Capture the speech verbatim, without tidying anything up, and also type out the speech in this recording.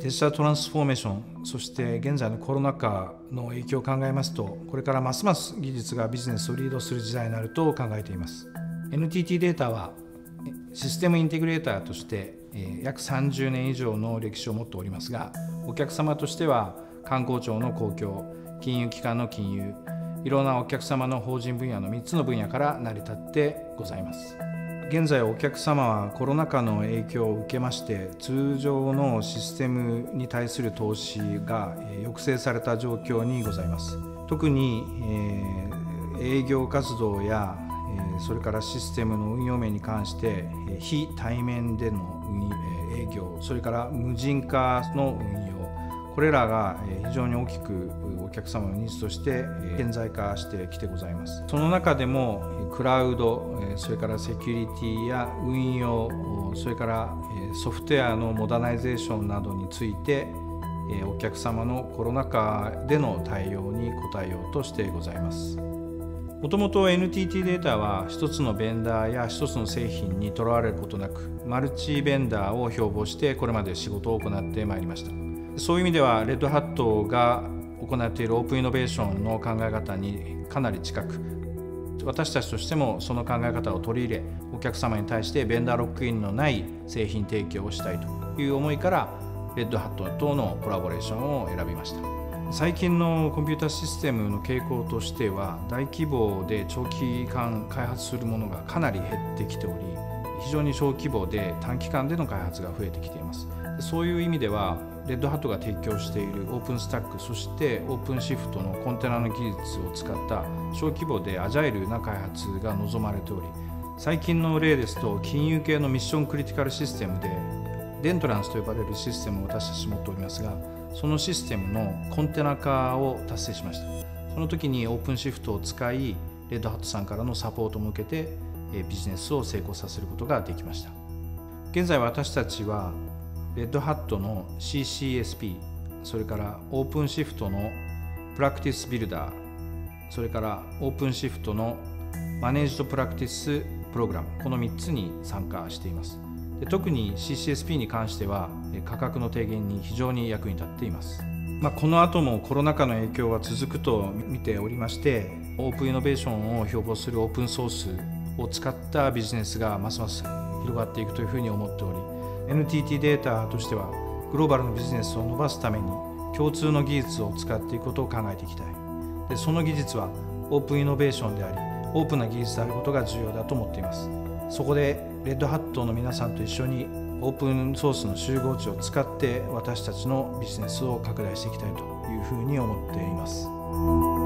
デジタルトランスフォーメーション、そして現在のコロナ禍の影響を考えますと、これからますます技術がビジネスをリードする時代になると考えています。 エヌティーティー データはシステムインテグレーターとして約さんじゅうねん以上の歴史を持っておりますが、お客様としては観光庁の公共、金融機関の金融、いろんなお客様の法人分野のみっつの分野から成り立ってございます。現在お客様はコロナ禍の影響を受けまして、通常のシステムに対する投資が抑制された状況にございます。特に、えー、営業活動やそれからシステムの運用面に関して非対面での営業、それから無人化の運用、これらが非常に大きくお客様のニーズとして顕在化してきてございます。その中でもクラウド、それからセキュリティや運用、それからソフトウェアのモダナイゼーションなどについてお客様のコロナ禍での対応に応えようとしてございます。もともと エヌティーティー データは一つのベンダーや一つの製品にとらわれることなく、マルチベンダーを標榜してこれまで仕事を行ってまいりました。そういう意味ではレッドハットが行っているオープンイノベーションの考え方にかなり近く、私たちとしてもその考え方を取り入れ、お客様に対してベンダーロックインのない製品提供をしたいという思いからレッドハットとのコラボレーションを選びました。最近のコンピュータシステムの傾向としては、大規模で長期間開発するものがかなり減ってきており、非常に小規模で短期間での開発が増えてきています。そういう意味ではレッドハットが提供しているオープンスタック、そしてオープンシフトのコンテナの技術を使った小規模でアジャイルな開発が望まれており、最近の例ですと金融系のミッションクリティカルシステムでデントランスと呼ばれるシステムを私たち持っておりますが、そのシステムのコンテナ化を達成しました。その時にオープンシフトを使い、レッドハットさんからのサポートも受けてビジネスを成功させることができました。現在私たちはレッドハットの シーシーエスピー、それからオープンシフトのプラクティスビルダー、それからオープンシフトのマネージドプラクティスプログラム、このみっつに参加しています。で特に シーシーエスピー に関しては価格の低減に非常に役に立っています。まあ、この後もコロナ禍の影響は続くと見ておりまして、オープンイノベーションを標榜するオープンソースを使ったビジネスがますます広がっていくというふうに思っており、 エヌティーティー データとしてはグローバルのビジネスを伸ばすために共通の技術を使っていくことを考えていきたい。でその技術はオープンイノベーションであり、オープンな技術であることが重要だと思っています。そこでレッドハットの皆さんと一緒にオープンソースの集合値を使って私たちのビジネスを拡大していきたいというふうに思っています。